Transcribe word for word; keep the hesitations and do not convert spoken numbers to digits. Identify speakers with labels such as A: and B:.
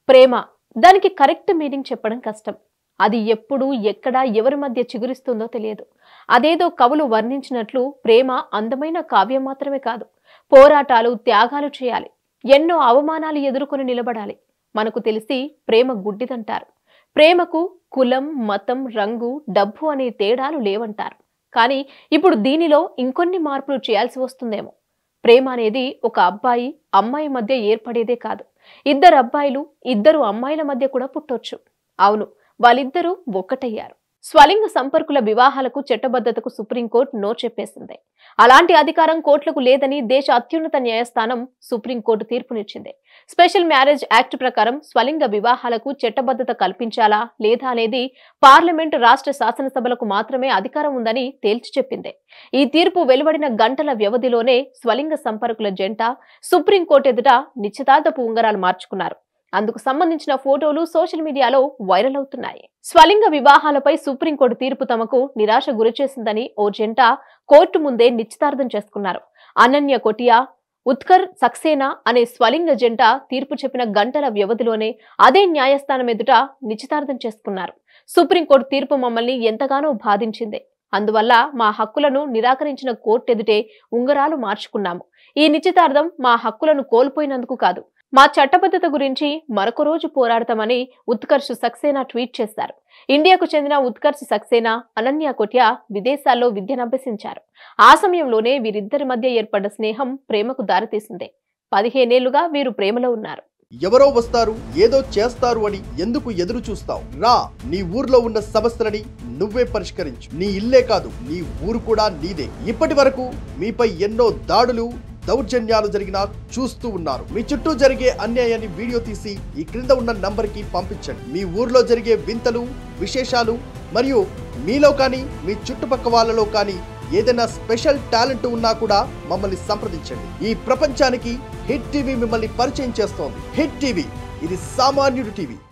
A: ప్రేమ దానికి correct meaning చెప్పడం కష్టం. అది ఎప్పుడు ఎక్కడ ఎవరి మధ్య చిగురిస్తుందో తెలియదు. అదేదో కవులు వర్ణించినట్లు ప్రేమ అందమైన కావ్యం మాత్రమే కాదు, పోరాటాలు త్యాగాలు చేయాలి, ఎన్నో అవమానాలు ఎదుర్కొని నిలబడాలి. మనకు తెలిసి ప్రేమ గుడ్డిదంటారు. ప్రేమకు కులం, మతం, రంగు, డబ్బు అనే తేడాలు లేవంటారు. కానీ ఇప్పుడు దీనిలో ఇంకొన్ని మార్పులు చేయాల్సి వస్తుందేమో. ప్రేమ అనేది ఒక అబ్బాయి అమ్మాయి మధ్య ఏర్పడేదే కాదు, ఇద్దరు అబ్బాయిలు ఇద్దరు అమ్మాయిల మధ్య కూడా పుట్టొచ్చు. అవును, వాళ్ళిద్దరూ ఒక్కటయ్యారు. స్వలింగ సంపర్కుల వివాహాలకు చట్టబద్ధతకు సుప్రీంకోర్టు నో చెప్పేసింది. అలాంటి అధికారం కోర్టులకు లేదని దేశ అత్యున్నత న్యాయస్థానం సుప్రీంకోర్టు తీర్పునిచ్చింది. స్పెషల్ మ్యారేజ్ యాక్ట్ ప్రకారం స్వలింగ వివాహాలకు చట్టబద్ధత కల్పించాలా లేదా అనేది పార్లమెంటు, రాష్ట్ర శాసనసభలకు మాత్రమే అధికారం ఉందని తేల్చి చెప్పింది. ఈ తీర్పు వెలువడిన గంటల వ్యవధిలోనే స్వలింగ సంపర్కుల జంట సుప్రీంకోర్టు ఎదుట నిశ్చితార్థపు ఉంగరాలు మార్చుకున్నారు. అందుకు సంబంధించిన ఫోటోలు సోషల్ మీడియాలో వైరల్ అవుతున్నాయి. స్వలింగ వివాహాలపై సుప్రీంకోర్టు తీర్పు తమకు నిరాశ గురిచేసిందని ఓ జంట కోర్టు ముందే నిశ్చితార్థం చేసుకున్నారు. అనన్య కొటియా, ఉత్కర్ సక్సేనా అనే స్వలింగ జంట తీర్పు చెప్పిన గంటల వ్యవధిలోనే అదే న్యాయస్థానం ఎదుట నిశ్చితార్థం చేసుకున్నారు. సుప్రీంకోర్టు తీర్పు మమ్మల్ని ఎంతగానో బాధించింది. అందువల్ల మా హక్కులను నిరాకరించిన కోర్టు ఎదుటే ఉంగరాలు మార్చుకున్నాము. ఈ నిశ్చితార్థం మా హక్కులను కోల్పోయినందుకు కాదు, మా చట్టబద్ధత గురించి మరొక రోజు పోరాడతామని ఉత్కర్ష్ సక్సేనా ట్వీట్ చేశారు. ఇండియాకు చెందిన ఉత్కర్ష్ సక్సేనా, అనన్య కొటియా విదేశాల్లో విద్యనభ్యసించారు. ఆ సమయంలోనే వీరిద్దరి మధ్య ఏర్పడ్డ స్నేహం ప్రేమకు దారితీసింది. పదిహేనేళ్లుగా వీరు ప్రేమలో ఉన్నారు.
B: ఎవరో వస్తారు, ఏదో చేస్తారు అని ఎందుకు ఎదురు చూస్తావు? రా, నీ ఊర్లో ఉన్న సమస్యలని నువ్వే పరిష్కరించు. నీ ఇల్లే కాదు, నీ ఊరు కూడా నీదే. ఇప్పటి వరకు మీపై ఎన్నో దాడులు, దౌర్జన్యాలు జరిగినా చూస్తూ ఉన్నారు. మీ చుట్టూ జరిగే అన్యాయాన్ని వీడియో తీసి ఈ క్రింద ఉన్న నంబర్ కి పంపించండి. మీ ఊర్లో జరిగే వింతలు, విశేషాలు మరియు మీలో కానీ మీ చుట్టుపక్క వాళ్ళలో కానీ ఏదైనా స్పెషల్ టాలెంట్ ఉన్నా కూడా మమ్మల్ని సంప్రదించండి. ఈ ప్రపంచానికి హిట్ టీవీ మిమ్మల్ని పరిచయం చేస్తోంది. హిట్ టీవీ, ఇది సామాన్యుడి టీవీ.